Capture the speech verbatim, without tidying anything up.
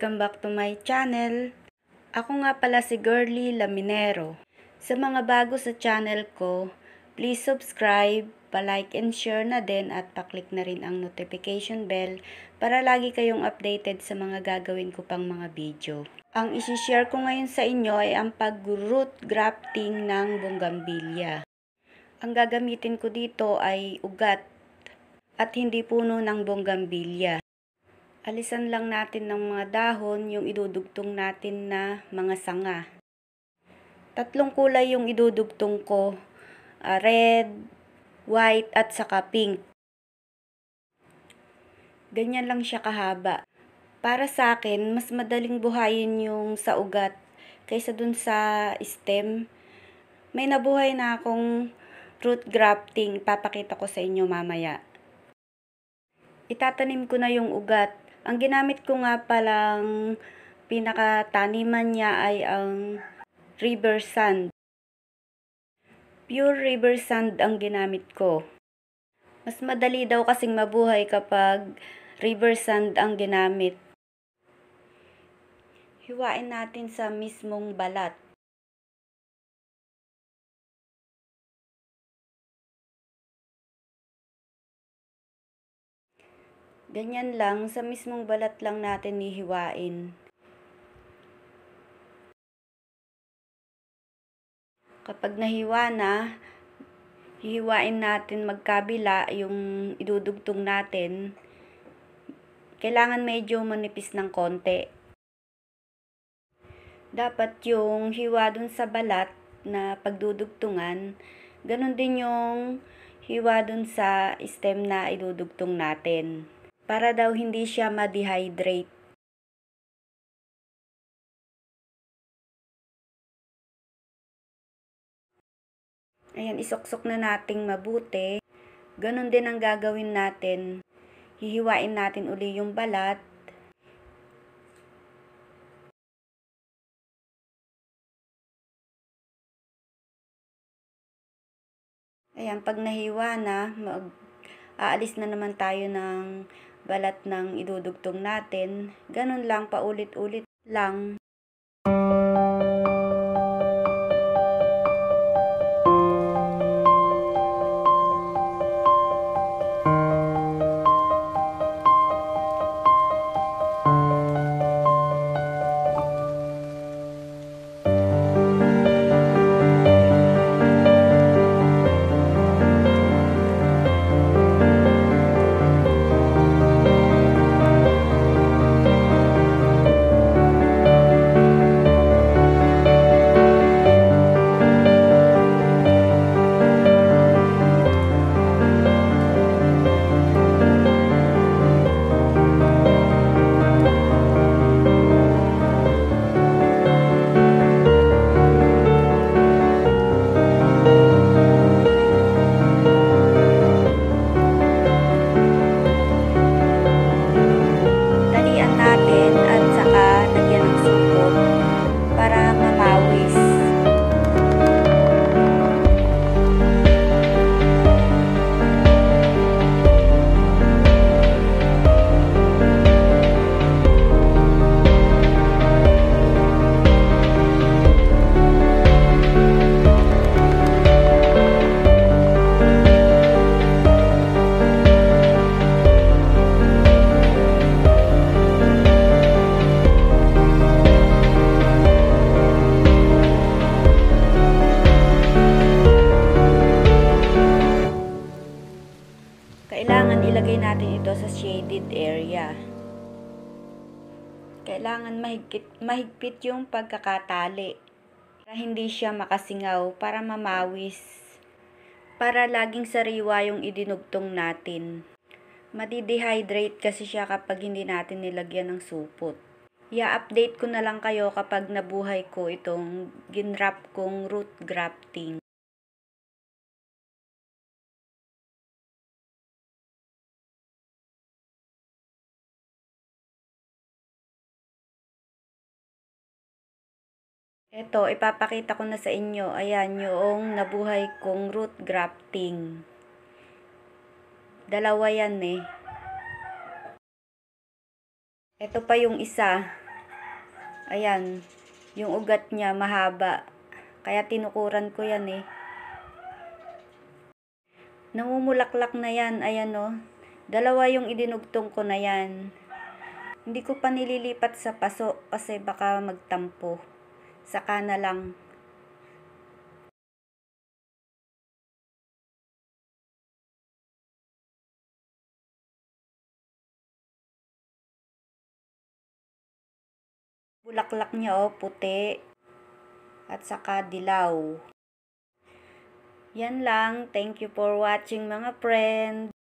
Welcome back to my channel. Ako nga pala si Girly Laminero. Sa mga bago sa channel ko, please subscribe, pa-like and share na din at pa-click na rin ang notification bell para lagi kayong updated sa mga gagawin ko pang mga video. Ang isi-share ko ngayon sa inyo ay ang pag-root grafting ng bougainvillea. Ang gagamitin ko dito ay ugat at hindi puno ng bougainvillea. Alisan lang natin ng mga dahon yung idudugtong natin na mga sanga. Tatlong kulay yung idudugtong ko, uh, red, white at saka pink. Ganyan lang siya kahaba. Para sa akin, mas madaling buhayin yung sa ugat kaysa dun sa stem. May nabuhay na akong root grafting, papakita ko sa inyo mamaya. Itatanim ko na yung ugat. Ang ginamit ko nga palang pinakataniman niya ay ang river sand. Pure river sand ang ginamit ko. Mas madali daw kasing mabuhay kapag river sand ang ginamit. Hiwain natin sa mismong balat. Ganyan lang, sa mismong balat lang natin hihiwain. Kapag nahiwa na, hihiwain natin magkabila yung idudugtong natin. Kailangan medyo manipis ng konti. Dapat yung hiwa dun sa balat na pagdudugtungan, ganun din yung hiwa dun sa stem na idudugtong natin. Para daw hindi siya ma-dehydrate. Ayan, isuksok na nating mabuti. Ganon din ang gagawin natin. Hihiwain natin uli yung balat. Ayan, pag nahiwa na, mag aalis na naman tayo ng balat ng idudugtong natin. Ganun lang, paulit-ulit lang. Kailangan ilagay natin ito sa shaded area. Kailangan mahigpit, mahigpit yung pagkakatali para hindi siya makasingaw, para mamawis, para laging sariwa yung idinugtong natin. Madi-dehydrate kasi siya kapag hindi natin nilagyan ng supot. I-update ko na lang kayo kapag nabuhay ko itong ginrap kong root grafting. Ito, ipapakita ko na sa inyo. Ayan, yung nabuhay kong root grafting. Dalawa yan eh. Ito pa yung isa. Ayan, yung ugat niya mahaba. Kaya tinukuran ko yan eh. Namumulaklak na yan, ayan o. Dalawa yung idinugtong ko na yan. Hindi ko pa nililipat sa paso kasi baka magtampo. Saka na lang. Bulaklak niya o, puti. At saka dilaw. Yan lang. Thank you for watching mga friend.